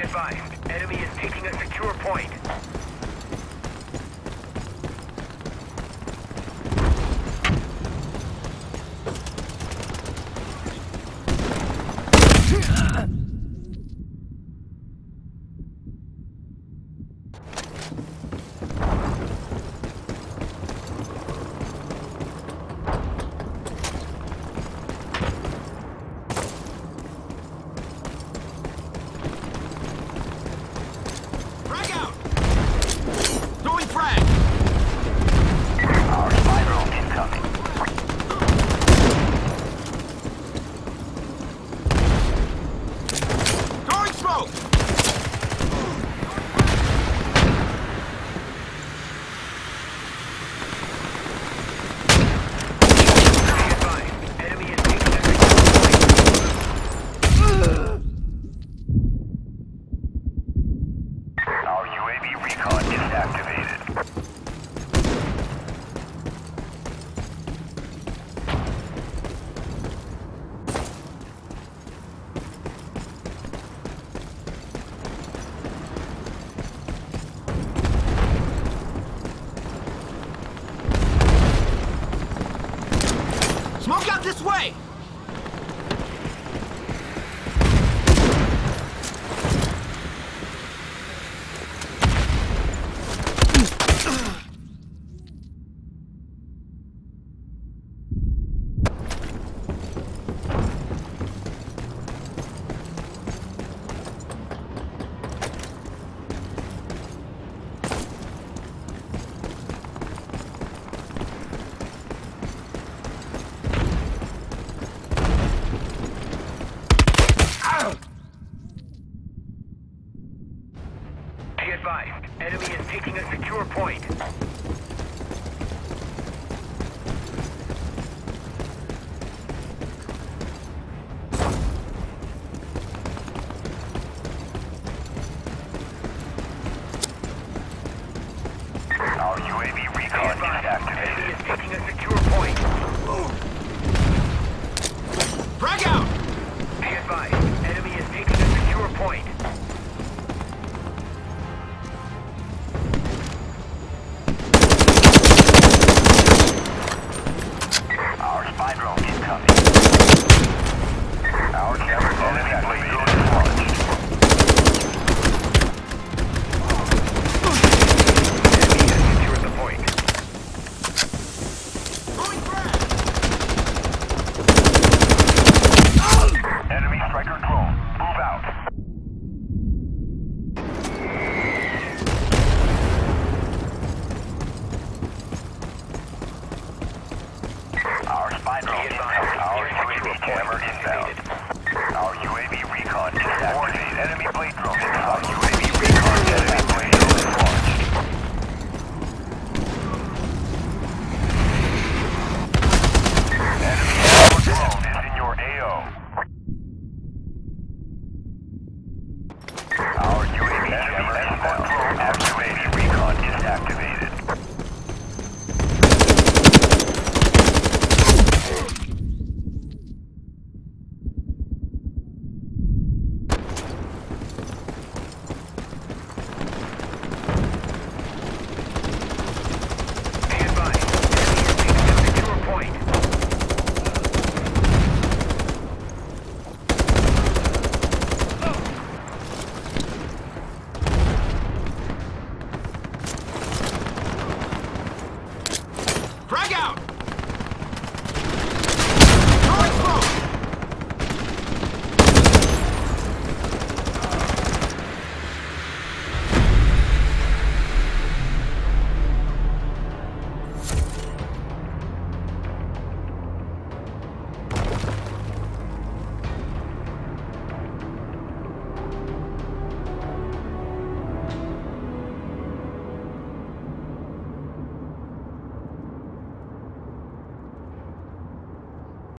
advised, enemy is taking a secure point. Smoke out this way! Be advised, enemy is taking a secure point. Our UAV recon is activated. Enemy is taking a secure point. Frag out! Be advised, enemy is taking a secure point. Our spy drone incoming. Our camera enemy blade drone is launched. Enemy has secured the point. Throwing frag! Enemy striker drone. Move out. Our spy drone is coming. Our UAV camera inbound. Our UAV recon is activated. Enemy blade drone. Our UAV recon enemy blade drone is launched. Enemy airborne drone is in your AO. Our UAV camera inbound. Our UAV recon is activated. Be advised, enemy is taking a secure point. Frag out!